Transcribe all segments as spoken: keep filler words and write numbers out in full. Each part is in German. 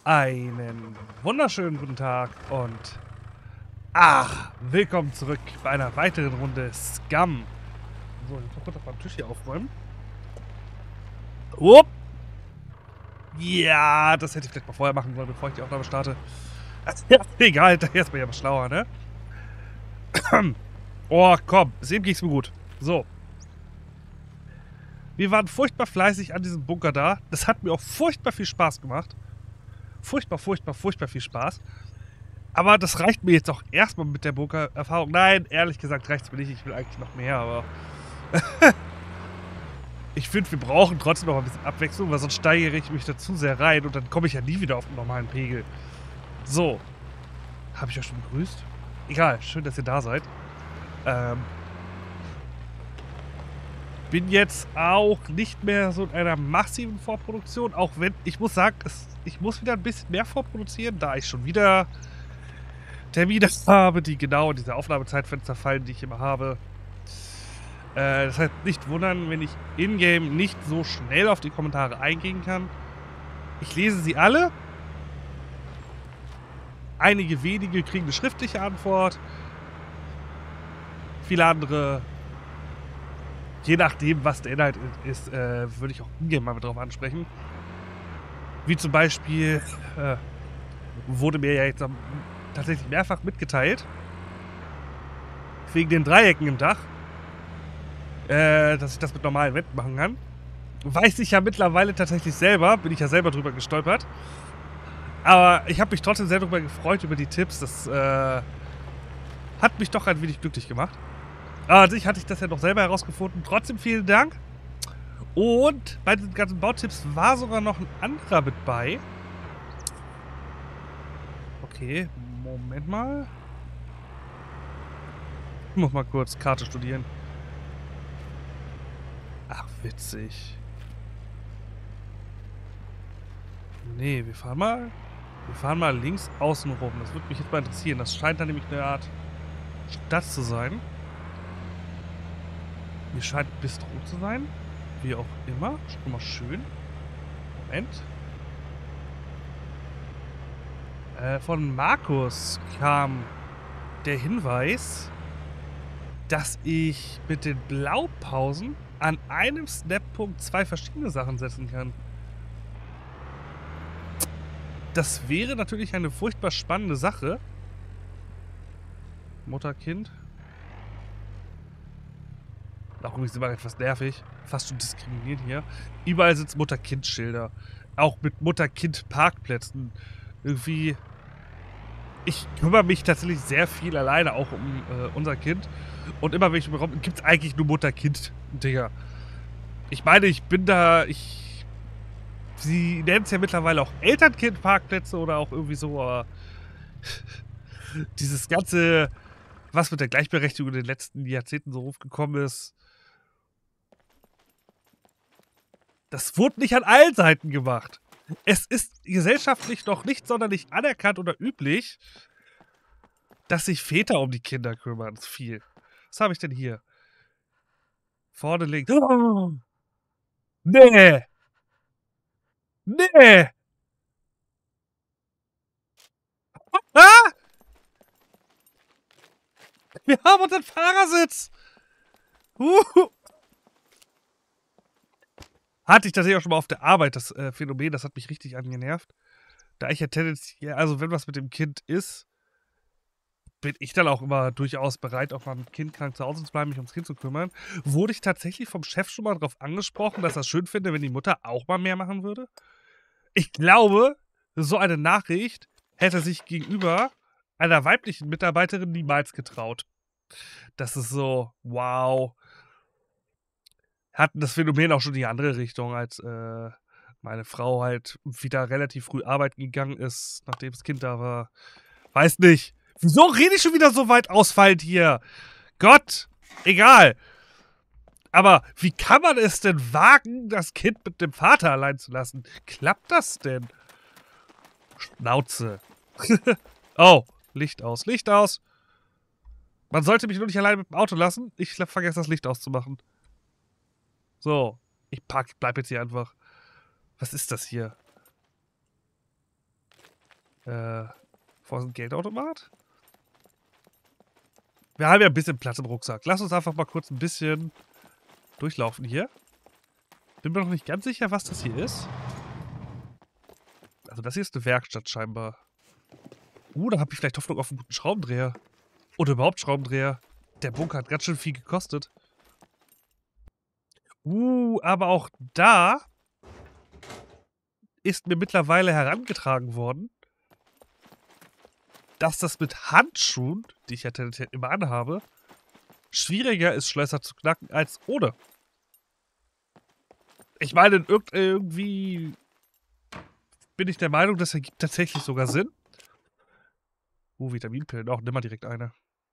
Einen wunderschönen guten Tag und ach, willkommen zurück bei einer weiteren Runde Scum. So, ich muss kurz auf meinen Tisch hier aufräumen. Upp. Ja, das hätte ich vielleicht mal vorher machen sollen, bevor ich die Aufnahme starte. Ja, egal, hinterher ist man ja was schlauer, ne? Oh, komm, dem geht's mir gut. So. Wir waren furchtbar fleißig an diesem Bunker da. Das hat mir auch furchtbar viel Spaß gemacht. Furchtbar, furchtbar, furchtbar viel Spaß. Aber das reicht mir jetzt auch erstmal mit der Bunker-Erfahrung. Nein, ehrlich gesagt reicht es mir nicht. Ich will eigentlich noch mehr, aber... ich finde, wir brauchen trotzdem noch ein bisschen Abwechslung, weil sonst steigere ich mich da zu sehr rein und dann komme ich ja nie wieder auf den normalen Pegel. So. Habe ich euch schon begrüßt? Egal, schön, dass ihr da seid. Ähm... Bin jetzt auch nicht mehr so in einer massiven Vorproduktion, auch wenn, ich muss sagen, es, ich muss wieder ein bisschen mehr vorproduzieren, da ich schon wieder Termine habe, die genau in diese Aufnahmezeitfenster fallen, die ich immer habe. Äh, das heißt, nicht wundern, wenn ich in-game nicht so schnell auf die Kommentare eingehen kann. Ich lese sie alle. Einige wenige kriegen eine schriftliche Antwort. Viele andere... Je nachdem, was der Inhalt ist, äh, würde ich auch in-game mal drauf ansprechen. Wie zum Beispiel, äh, wurde mir ja jetzt um, tatsächlich mehrfach mitgeteilt, wegen den Dreiecken im Dach, äh, dass ich das mit normalen Wänden machen kann. Weiß ich ja mittlerweile tatsächlich selber, bin ich ja selber drüber gestolpert. Aber ich habe mich trotzdem sehr darüber gefreut, über die Tipps. Das äh, hat mich doch ein wenig glücklich gemacht. Aber an sich hatte ich das ja noch selber herausgefunden. Trotzdem vielen Dank. Und bei den ganzen Bautipps war sogar noch ein anderer mit bei. Okay, Moment mal. Ich muss mal kurz Karte studieren. Ach, witzig. Nee, wir fahren mal. Wir fahren mal links außen rum. Das würde mich jetzt mal interessieren. Das scheint dann nämlich eine Art Stadt zu sein. Hier scheint ein Bistro zu sein. Wie auch immer. Schon mal schön. Moment. Äh, von Markus kam der Hinweis, dass ich mit den Blaupausen an einem Snap-Punkt zwei verschiedene Sachen setzen kann. Das wäre natürlich eine furchtbar spannende Sache. Mutter, Kind. Auch übrigens immer etwas nervig. Fast schon diskriminierend hier. Überall sind Mutter-Kind-Schilder. Auch mit Mutter-Kind-Parkplätzen. Irgendwie... Ich kümmere mich tatsächlich sehr viel alleine auch um äh, unser Kind. Und immer wenn ich überkomme, gibt es eigentlich nur Mutter-Kind-Dinger. Ich meine, ich bin da... Ich... Sie nennen es ja mittlerweile auch Eltern-Kind-Parkplätze oder auch irgendwie so, aber... dieses ganze... Was mit der Gleichberechtigung in den letzten Jahrzehnten so aufgekommen ist... Das wurde nicht an allen Seiten gemacht. Es ist gesellschaftlich noch nicht sonderlich anerkannt oder üblich, dass sich Väter um die Kinder kümmern. Das ist viel. Was habe ich denn hier? Vorne links. Oh. Nee. Nee. Ah! Wir haben unseren Fahrersitz. Uh. Hatte ich tatsächlich auch schon mal auf der Arbeit, das äh, Phänomen, das hat mich richtig angenervt. Da ich ja tendenziell, also wenn was mit dem Kind ist, bin ich dann auch immer durchaus bereit, auch mal mit dem Kind krank zu Hause zu bleiben, mich ums Kind zu kümmern. Wurde ich tatsächlich vom Chef schon mal darauf angesprochen, dass er es schön finde, wenn die Mutter auch mal mehr machen würde? Ich glaube, so eine Nachricht hätte sich gegenüber einer weiblichen Mitarbeiterin niemals getraut. Das ist so, wow. Hatten das Phänomen auch schon in die andere Richtung, als äh, meine Frau halt wieder relativ früh arbeiten gegangen ist, nachdem das Kind da war. Weiß nicht. Wieso rede ich schon wieder so weit ausfallend hier? Gott, egal. Aber wie kann man es denn wagen, das Kind mit dem Vater allein zu lassen? Klappt das denn? Schnauze. Oh, Licht aus, Licht aus. Man sollte mich nur nicht allein mit dem Auto lassen. Ich vergesse das Licht auszumachen. So, ich park, bleib jetzt hier einfach. Was ist das hier? Äh, vor so einem Geldautomat? Wir haben ja ein bisschen Platz im Rucksack. Lass uns einfach mal kurz ein bisschen durchlaufen hier. Bin mir noch nicht ganz sicher, was das hier ist. Also das hier ist eine Werkstatt scheinbar. Uh, da habe ich vielleicht Hoffnung auf einen guten Schraubendreher. Oder überhaupt Schraubendreher. Der Bunker hat ganz schön viel gekostet. Uh, aber auch da ist mir mittlerweile herangetragen worden, dass das mit Handschuhen, die ich ja tendenziell immer anhabe, schwieriger ist, Schlösser zu knacken als ohne. Ich meine, irg irgendwie bin ich der Meinung, das ergibt tatsächlich sogar Sinn. Uh, Vitaminpillen, auch nimm mal direkt eine.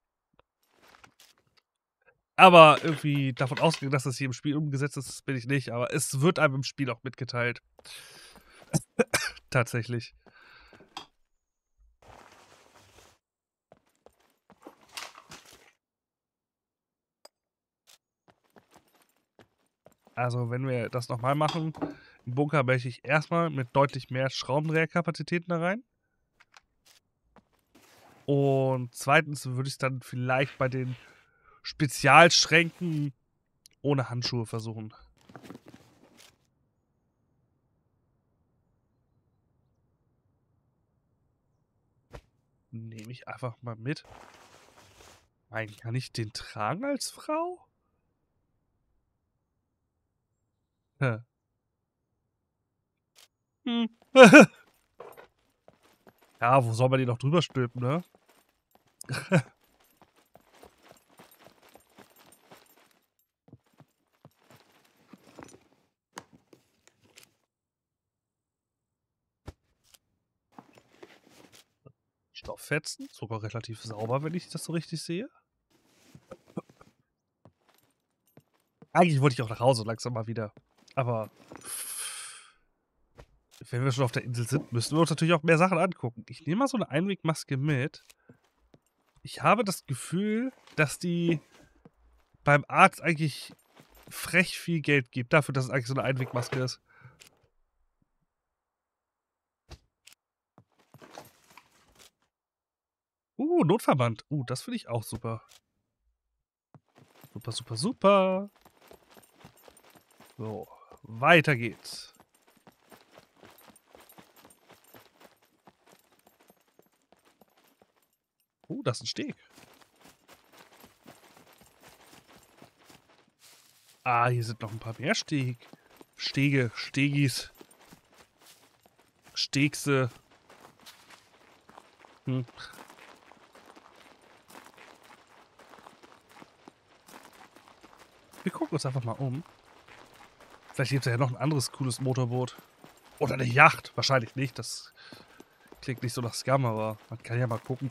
Aber irgendwie davon ausgehen, dass das hier im Spiel umgesetzt ist, bin ich nicht. Aber es wird einem im Spiel auch mitgeteilt. Tatsächlich. Also, wenn wir das nochmal machen, im Bunker möchte ich erstmal mit deutlich mehr Schraubendreherkapazitäten da rein. Und zweitens würde ich es dann vielleicht bei den Spezialschränken ohne Handschuhe versuchen. Nehme ich einfach mal mit. Eigentlich kann ich den tragen als Frau? Hä. Hm. Ja, wo soll man die noch drüber stülpen, ne? Stofffetzen, sogar relativ sauber, wenn ich das so richtig sehe. Eigentlich wollte ich auch nach Hause langsam mal wieder. Aber wenn wir schon auf der Insel sind, müssen wir uns natürlich auch mehr Sachen angucken. Ich nehme mal so eine Einwegmaske mit. Ich habe das Gefühl, dass die beim Arzt eigentlich frech viel Geld gibt, dafür, dass es eigentlich so eine Einwegmaske ist. Uh, Notverband. Uh, das finde ich auch super. Super, super, super. So, weiter geht's. Uh, das ist ein Steg. Ah, hier sind noch ein paar mehr Steg. Stege, Stegis. Stegse. Hm. Wir gucken uns einfach mal um. Vielleicht gibt es ja noch ein anderes cooles Motorboot. Oder eine Yacht. Wahrscheinlich nicht. Das klingt nicht so nach Scam, aber man kann ja mal gucken.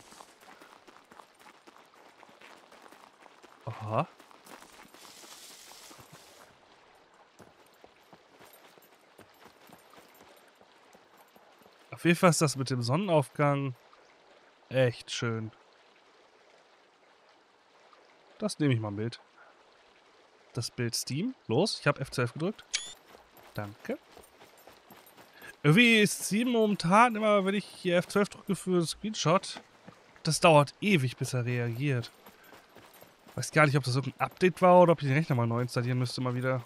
Aha. Auf jeden Fall ist das mit dem Sonnenaufgang echt schön. Das nehme ich mal mit. Das Bild Steam. Los, ich habe F zwölf gedrückt. Danke. Irgendwie ist Steam momentan immer, wenn ich hier F zwölf drücke für einen Screenshot, das dauert ewig, bis er reagiert. Weiß gar nicht, ob das irgendein Update war oder ob ich den Rechner mal neu installieren müsste mal wieder.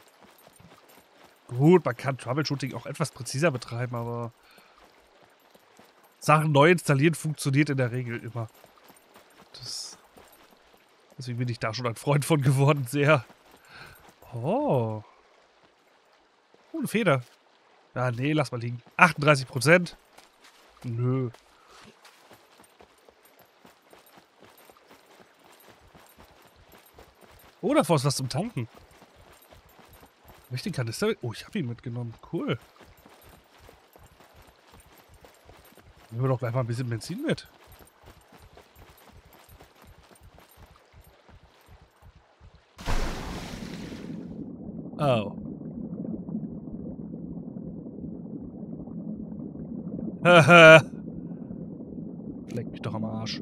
Gut, man kann Troubleshooting auch etwas präziser betreiben, aber Sachen neu installieren funktioniert in der Regel immer. Das, deswegen bin ich da schon ein Freund von geworden, sehr. Oh. Oh, eine Feder. Ja, nee, lass mal liegen. achtunddreißig Prozent. Nö. Oh, davor ist was zum Tanken. Hab ich den Kanister mit? Oh, ich habe ihn mitgenommen. Cool. Nehmen wir doch gleich mal ein bisschen Benzin mit. Oh. Haha. Leck mich doch am Arsch.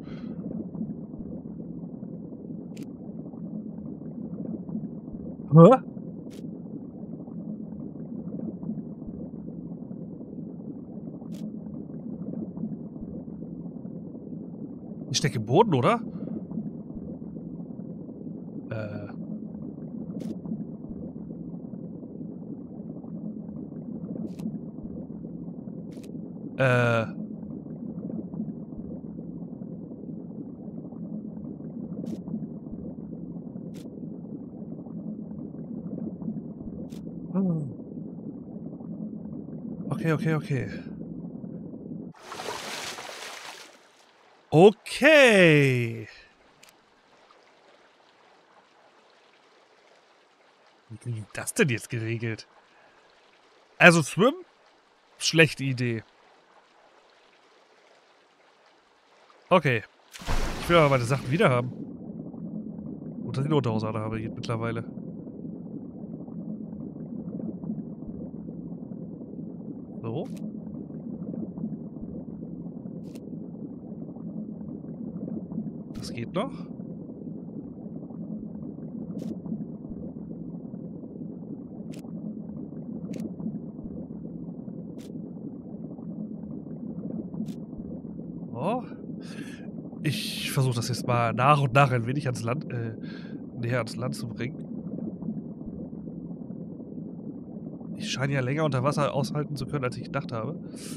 Hä? Ich stecke im Boden, oder? Äh. Äh. Okay, okay, okay. Okay. Wie kriege ich das denn jetzt geregelt? Also schwimmen? Schlechte Idee. Okay. Ich will aber meine Sachen wieder haben. Unter die Unterhose habe ich mittlerweile. So. Das geht noch. Oh. Ich versuche das jetzt mal nach und nach ein wenig ans Land, äh, näher ans Land zu bringen. Ich scheine ja länger unter Wasser aushalten zu können, als ich gedacht habe.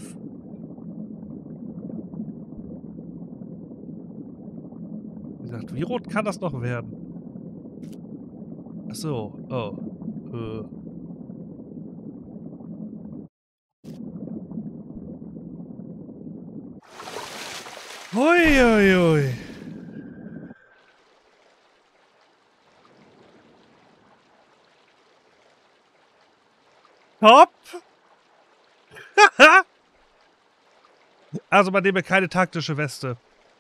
Wie gesagt, wie rot kann das noch werden? Ach so, oh. Äh. Hui, hui, hui. Top. Also man nehme keine taktische Weste.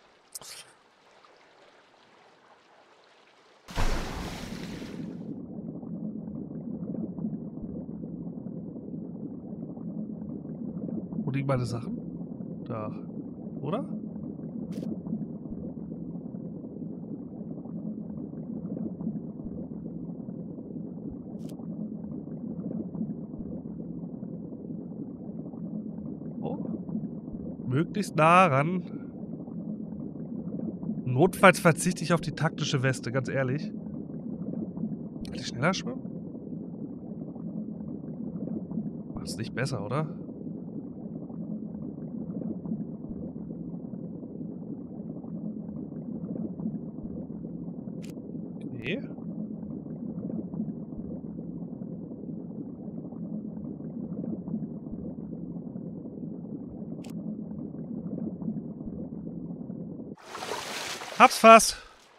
Wo liegen meine Sachen? Da. Oder? Möglichst nah ran. Notfalls verzichte ich auf die taktische Weste, ganz ehrlich. Kann ich schneller schwimmen? Macht's nicht besser, oder? Okay. Hab's fast.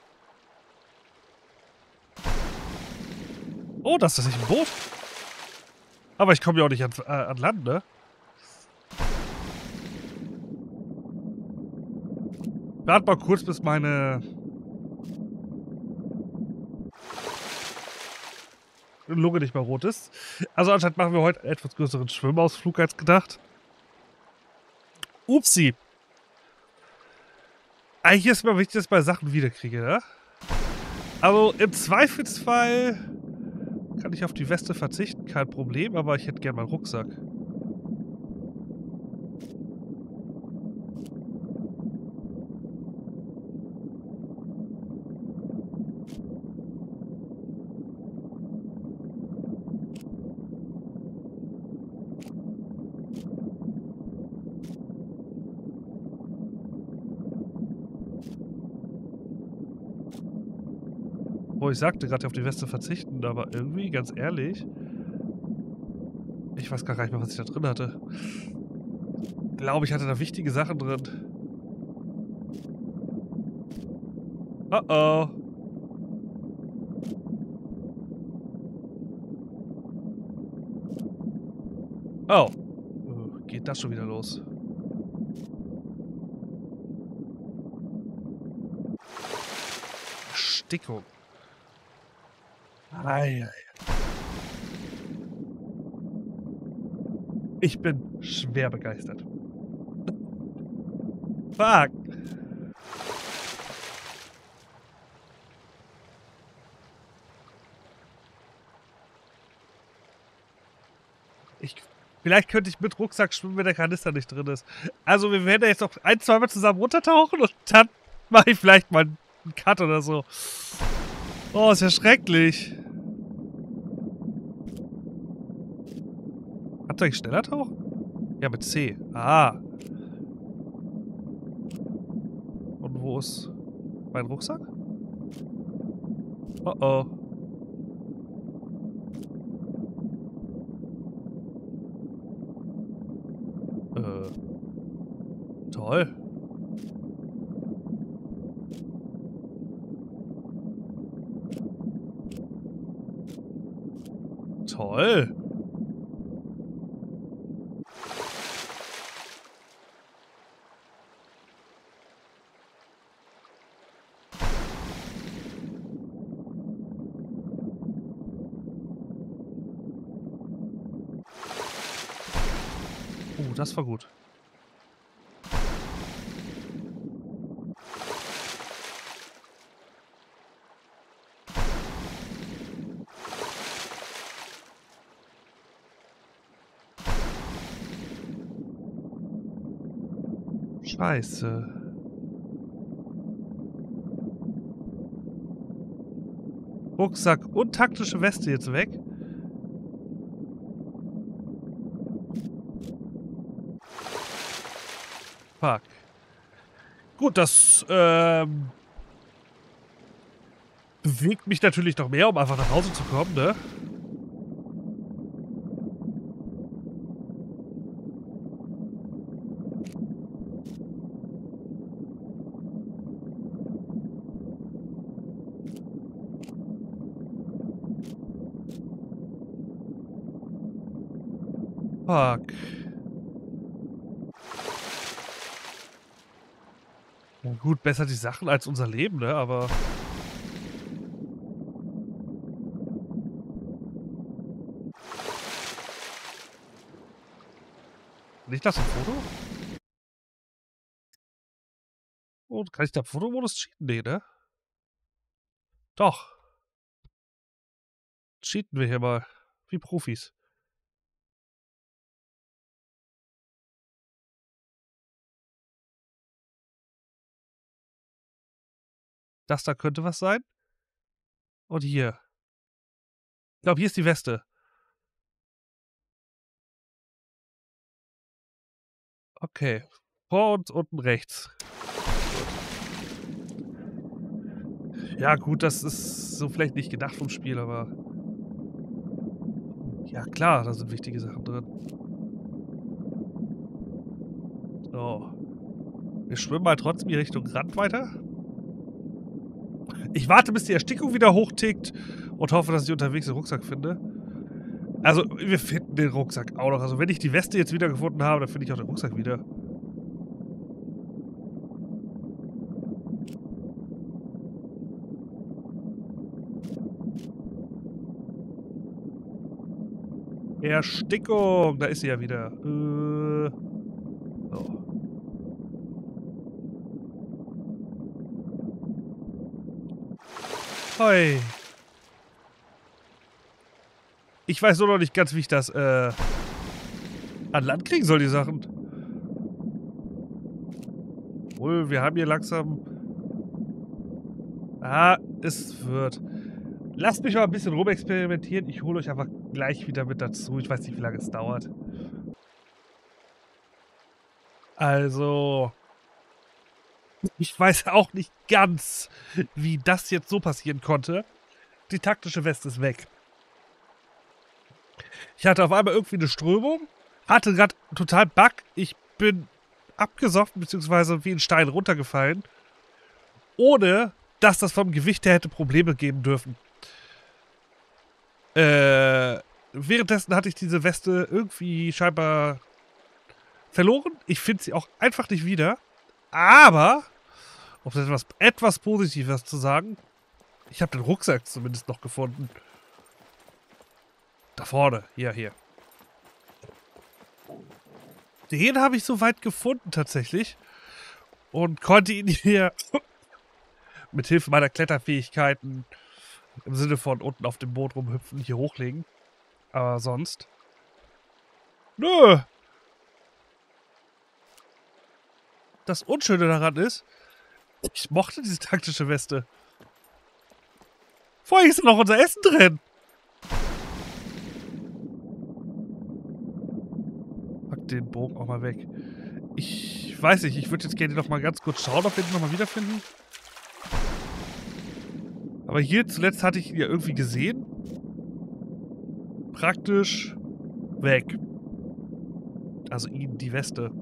Oh, das ist nicht ein Boot. Aber ich komme ja auch nicht an, äh, an Land, ne? Warte mal kurz, bis meine Lunge nicht mehr rot ist. Also anscheinend machen wir heute einen etwas größeren Schwimmausflug als gedacht. Upsi. Eigentlich ist mir wichtig, dass ich bei Sachen wiederkriege, ne? Also im Zweifelsfall kann ich auf die Weste verzichten, kein Problem, aber ich hätte gerne meinen Rucksack. Oh, ich sagte gerade auf die Weste verzichten, aber irgendwie, ganz ehrlich, ich weiß gar nicht mehr, was ich da drin hatte. Ich glaube, ich hatte da wichtige Sachen drin. Oh oh. Oh. Geht das schon wieder los? Erstickung. Ei, ei. Ich bin schwer begeistert. Fuck. Ich, vielleicht könnte ich mit Rucksack schwimmen, wenn der Kanister nicht drin ist. Also wir werden jetzt noch ein, zweimal zusammen runtertauchen und dann Mach ich vielleicht mal einen Cut oder so. Oh, ist ja schrecklich. Kannst du eigentlich schneller tauchen? Ja, mit C. Ah. Und wo ist mein Rucksack? Oh oh. Äh. Toll. Toll. Oh, das war gut. Scheiße. Rucksack und taktische Weste jetzt weg. Fuck. Gut, das ähm, bewegt mich natürlich noch mehr, um einfach nach Hause zu kommen, ne? Fuck. Na gut, besser die Sachen als unser Leben, ne? Aber... Nicht das ein Foto? Oh, kann ich da Fotomodus cheaten? Nee, ne? Doch. Cheaten wir hier mal. Wie Profis. Das da könnte was sein. Und hier. Ich glaube, hier ist die Weste. Okay. Vor uns unten rechts. Ja, gut, das ist so vielleicht nicht gedacht vom Spiel, aber... Ja, klar, da sind wichtige Sachen drin. So. Wir schwimmen mal trotzdem in Richtung Rand weiter. Ich warte, bis die Erstickung wieder hochtickt und hoffe, dass ich unterwegs den Rucksack finde. Also, wir finden den Rucksack auch noch. Also, wenn ich die Weste jetzt wieder gefunden habe, dann finde ich auch den Rucksack wieder. Erstickung! Da ist sie ja wieder. Äh. So. Hoi. Ich weiß nur noch nicht ganz, wie ich das äh, an Land kriegen soll, die Sachen. Obwohl, wir haben hier langsam... Ah, es wird. Lasst mich mal ein bisschen rumexperimentieren. Ich hole euch einfach gleich wieder mit dazu. Ich weiß nicht, wie lange es dauert. Also... Ich weiß auch nicht ganz, wie das jetzt so passieren konnte. Die taktische Weste ist weg. Ich hatte auf einmal irgendwie eine Strömung. Hatte gerade total Bug. Ich bin abgesoffen, beziehungsweise wie ein Stein runtergefallen. Ohne, dass das vom Gewicht her hätte Probleme geben dürfen. Äh, währenddessen hatte ich diese Weste irgendwie scheinbar verloren. Ich finde sie auch einfach nicht wieder. Aber, um etwas, etwas Positives zu sagen, ich habe den Rucksack zumindest noch gefunden. Da vorne. Hier, hier. Den habe ich soweit gefunden tatsächlich. Und konnte ihn hier mit Hilfe meiner Kletterfähigkeiten im Sinne von unten auf dem Boot rumhüpfen hier hochlegen. Aber sonst... Nö! Das Unschöne daran ist, Ich mochte diese taktische Weste. Vorher ist noch unser Essen drin. Pack den Bogen auch mal weg. Ich weiß nicht, ich würde jetzt gerne noch mal ganz kurz schauen, ob wir ihn noch mal wiederfinden. Aber hier zuletzt hatte ich ihn ja irgendwie gesehen. Praktisch weg. Also ihn, die Weste.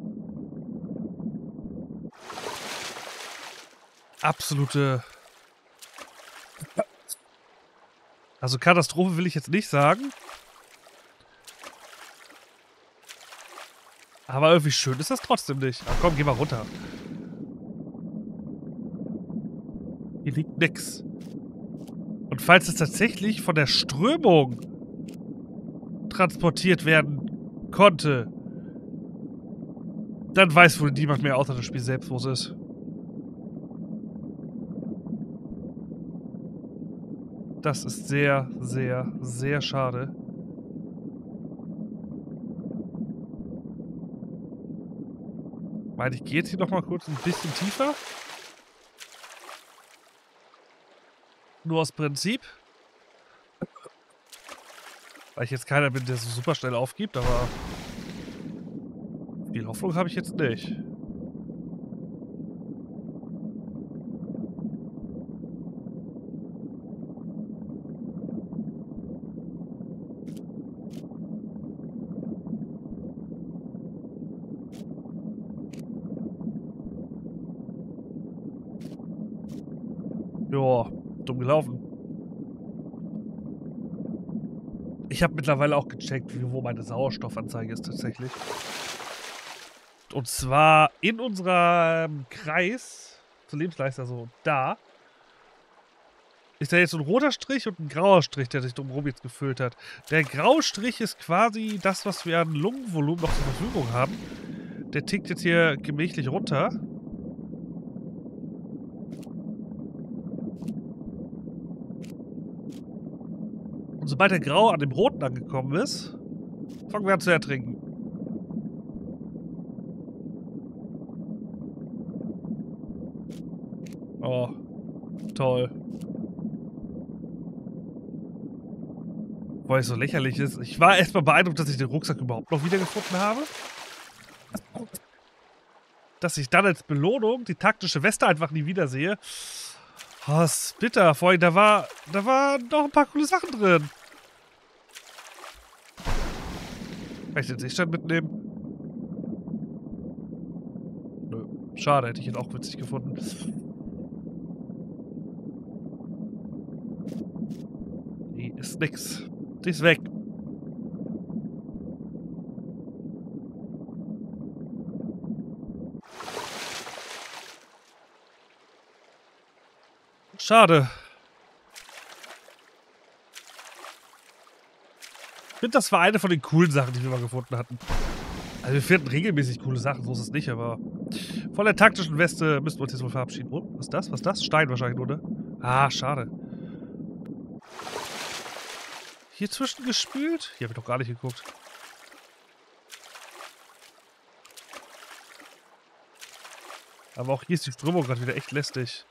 Absolute... Also Katastrophe will ich jetzt nicht sagen. Aber irgendwie schön ist das trotzdem nicht. Ach komm, geh mal runter. Hier liegt nix. Und falls es tatsächlich von der Strömung transportiert werden konnte, dann weiß wohl niemand mehr außer das Spiel selbst, wo es ist. Das ist sehr, sehr, sehr schade. Ich meine, ich gehe jetzt hier noch mal kurz ein bisschen tiefer. Nur aus Prinzip. Weil ich jetzt keiner bin, der so super schnell aufgibt, aber viel Hoffnung habe ich jetzt nicht. Joa, dumm gelaufen. Ich habe mittlerweile auch gecheckt, wie, wo meine Sauerstoffanzeige ist tatsächlich. Und zwar in unserem Kreis zur Lebensleiste, also da, ist da jetzt so ein roter Strich und ein grauer Strich, der sich drumherum jetzt gefüllt hat. Der graue Strich ist quasi das, was wir an Lungenvolumen noch zur Verfügung haben. Der tickt jetzt hier gemächlich runter. Und sobald der Grau an dem Roten angekommen ist, fangen wir an zu ertrinken. Oh, toll. Weil es so lächerlich ist. Ich war erstmal beeindruckt, dass ich den Rucksack überhaupt noch wiedergefunden habe. Dass ich dann als Belohnung die taktische Weste einfach nie wiedersehe. Oh, ist bitter. Vorhin, da war, da waren noch ein paar coole Sachen drin. Kann ich den Seestand mitnehmen? Nö. Schade, hätte ich ihn auch witzig gefunden. Die ist nix. Die ist weg. Schade. Ich finde, das war eine von den coolen Sachen, die wir mal gefunden hatten. Also wir finden regelmäßig coole Sachen, so ist es nicht, aber von der taktischen Weste müssten wir uns jetzt wohl verabschieden. Oh, was ist das? Was ist das? Stein wahrscheinlich nur, ne? Ah, schade. Hier zwischen gespült? Hier habe ich doch gar nicht geguckt. Aber auch hier ist die Strömung gerade wieder echt lästig.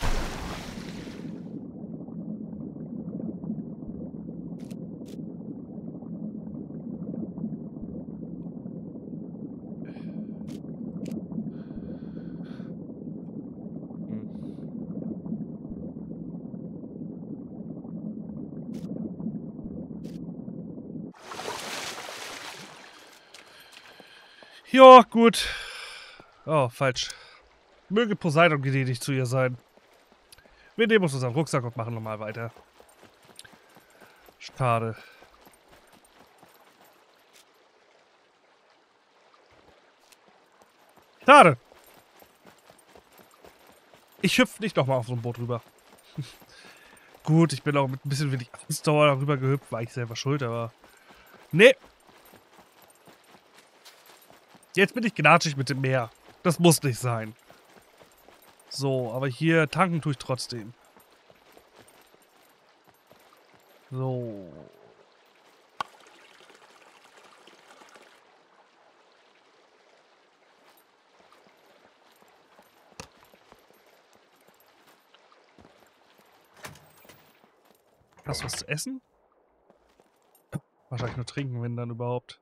Ja, gut. Oh, falsch. Möge Poseidon gnädig zu ihr sein. Wir nehmen uns unseren Rucksack und machen nochmal weiter. Schade. Schade. Ich hüpfe nicht nochmal auf so ein Boot rüber. Gut, ich bin auch mit ein bisschen wenig Ausdauer darüber gehüpft. War ich selber schuld, aber... Nee. Jetzt bin ich gnatschig mit dem Meer. Das muss nicht sein. So, aber hier tanken tue ich trotzdem. So. Hast du was zu essen? Wahrscheinlich nur trinken, wenn dann überhaupt.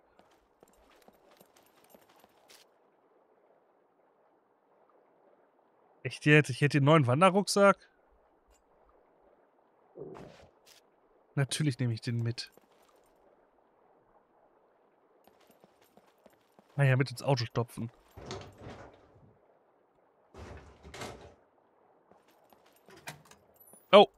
Echt jetzt? Ich hätte den neuen Wanderrucksack? Natürlich nehme ich den mit. Naja, mit ins Auto stopfen. Oh.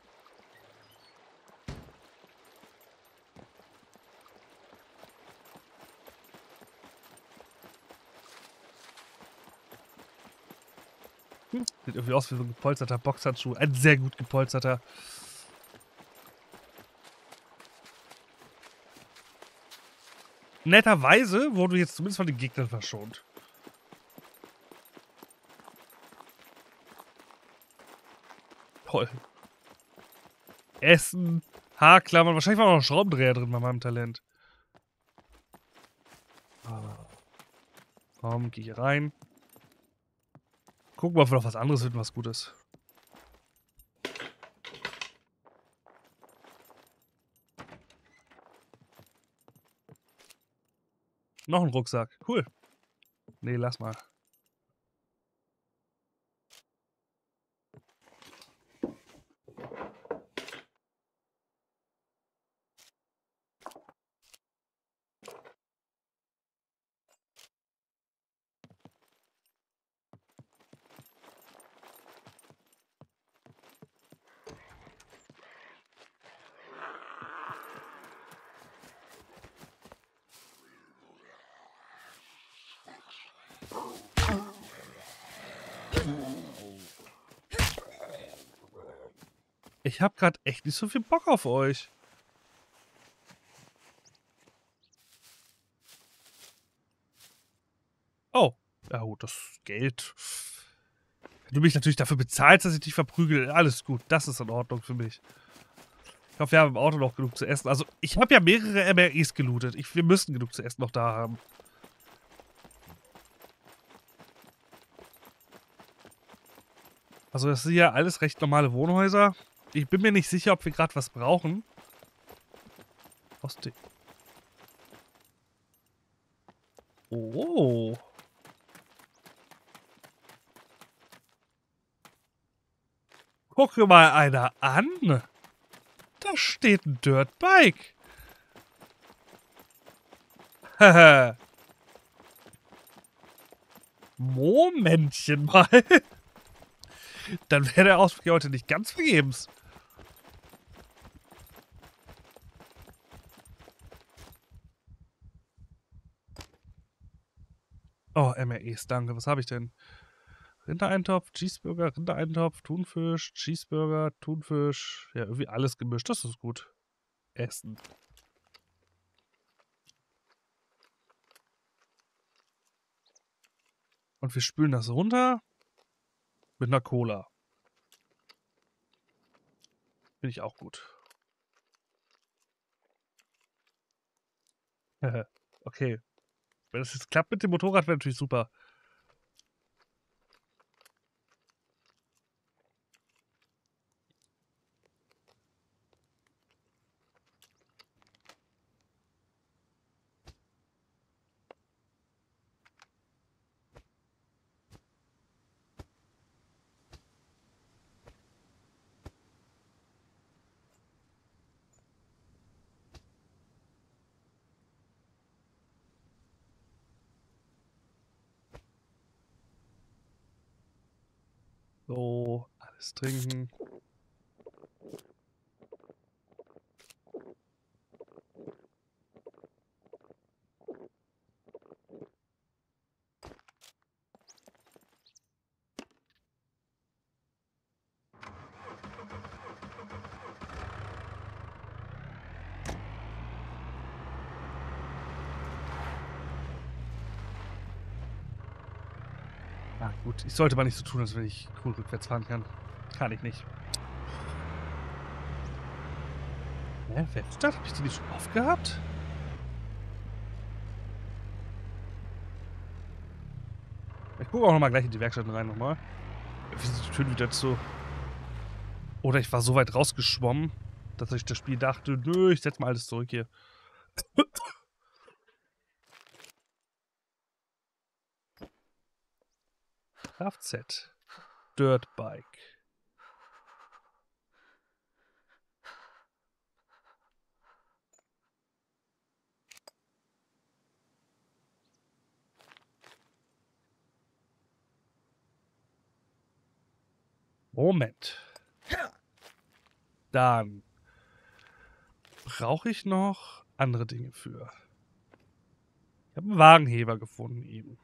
Hm. Sieht irgendwie aus wie so ein gepolsterter Boxhandschuh. Ein sehr gut gepolsterter. Netterweise wurde jetzt zumindest von den Gegnern verschont. Toll. Essen, Haarklammern. Wahrscheinlich war auch noch ein Schraubendreher drin bei meinem Talent. Komm, geh hier rein. Gucken wir, ob wir noch was anderes finden, was gut ist. Noch ein Rucksack. Cool. Nee, lass mal. Ich hab grad echt nicht so viel Bock auf euch. Oh. Ja gut, das Geld. Wenn du mich natürlich dafür bezahlst, dass ich dich verprügel, alles gut. Das ist in Ordnung für mich. Ich hoffe, wir haben im Auto noch genug zu essen. Also, ich habe ja mehrere M R Es gelootet. Ich, wir müssten genug zu essen noch da haben. Also, das sind ja alles recht normale Wohnhäuser. Ich bin mir nicht sicher, ob wir gerade was brauchen. Aus dem... Oh. Guck mal einer an. Da steht ein Dirtbike. Haha. Momentchen mal. Dann wäre der Ausflug heute nicht ganz vergebens. Oh, M R Es, danke. Was habe ich denn? Rindereintopf, Cheeseburger, Rindereintopf, Thunfisch, Cheeseburger, Thunfisch. Ja, irgendwie alles gemischt. Das ist gut. Essen. Und wir spülen das runter mit einer Cola. Finde ich auch gut. Okay. Wenn das jetzt klappt mit dem Motorrad, wäre natürlich super. So, alles trinken. Ja, gut. Ich sollte mal nicht so tun, als wenn ich cool rückwärts fahren kann. Kann ich nicht. Hä? Werkstatt? Hab ich die nicht schon oft gehabt? Ich gucke auch nochmal gleich in die Werkstatt rein nochmal. Wie sind die Türen wieder zu? Oder ich war so weit rausgeschwommen. dass ich das Spiel dachte, nö, ich setz mal alles zurück hier. Kfz. Dirtbike. Moment. Dann brauche ich noch andere Dinge für. Ich habe einen Wagenheber gefunden eben.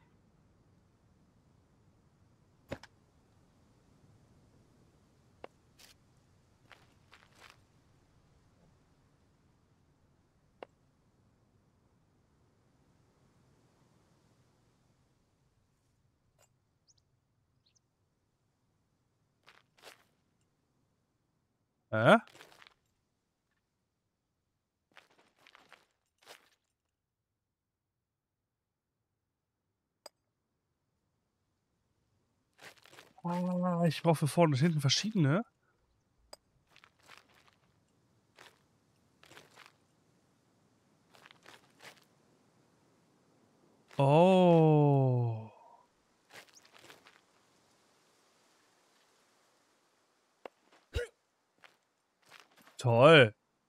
Hä? Ah, ich brauche für vorne und hinten verschiedene. Oh. Toll.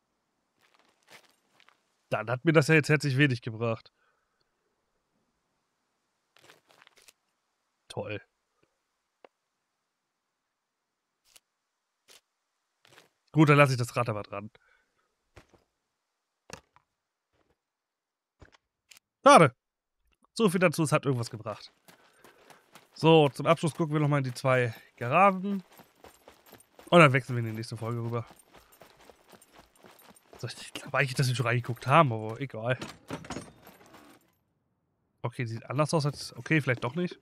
Dann hat mir das ja jetzt herzlich wenig gebracht. Toll. Gut, dann lasse ich das Rad aber dran. Schade. So viel dazu, es hat irgendwas gebracht. So, zum Abschluss gucken wir nochmal in die zwei Garagen. Und dann wechseln wir in die nächste Folge rüber. So, ich glaube eigentlich, dass wir schon reingeguckt haben, aber egal. Okay, sieht anders aus als... Okay, vielleicht doch nicht.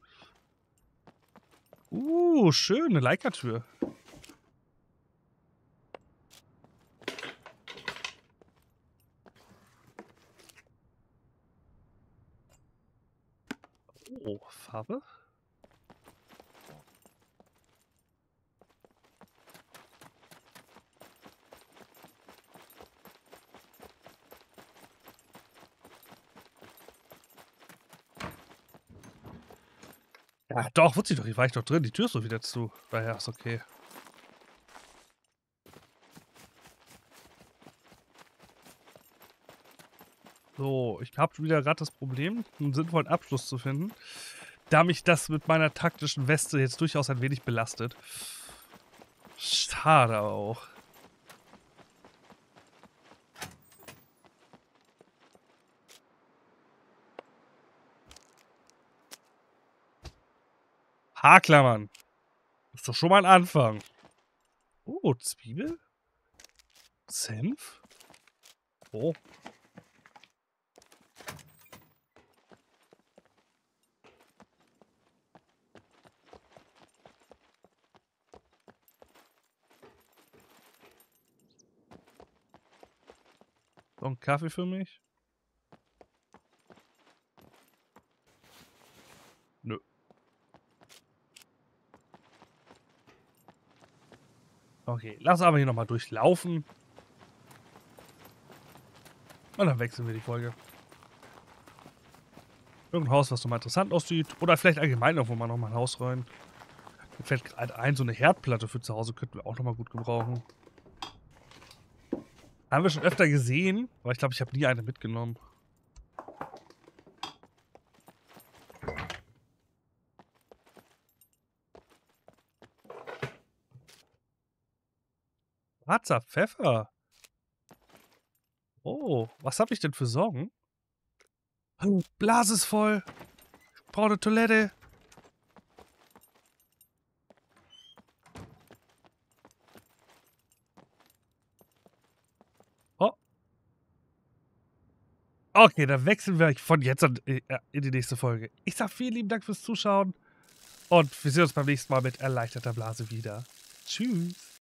Uh, schön, eine Leica-Tür. Oh, Farbe? Ja, doch, wusste ich doch. Hier war ich doch drin. Die Tür ist doch wieder zu. Daher ist okay. So, ich habe wieder gerade das Problem, einen sinnvollen Abschluss zu finden, da mich das mit meiner taktischen Weste jetzt durchaus ein wenig belastet. Schade auch. Haarklammern. Ist doch schon mal ein Anfang. Oh, Zwiebel? Senf? Oh. So ein Kaffee für mich? Nö. Okay, lass aber hier nochmal durchlaufen. Und dann wechseln wir die Folge. Irgendein Haus, was nochmal interessant aussieht. Oder vielleicht allgemein irgendwo mal nochmal ein Haus rein. Mir fällt gerade ein, so eine Herdplatte für zu Hause könnten wir auch nochmal gut gebrauchen. Haben wir schon öfter gesehen, aber ich glaube, ich habe nie eine mitgenommen. Schwarzer Pfeffer. Oh, was habe ich denn für Sorgen? Blase ist voll. Ich brauche eine Toilette. Oh. Okay, dann wechseln wir von jetzt an in die nächste Folge. Ich sage vielen lieben Dank fürs Zuschauen. Und wir sehen uns beim nächsten Mal mit erleichterter Blase wieder. Tschüss.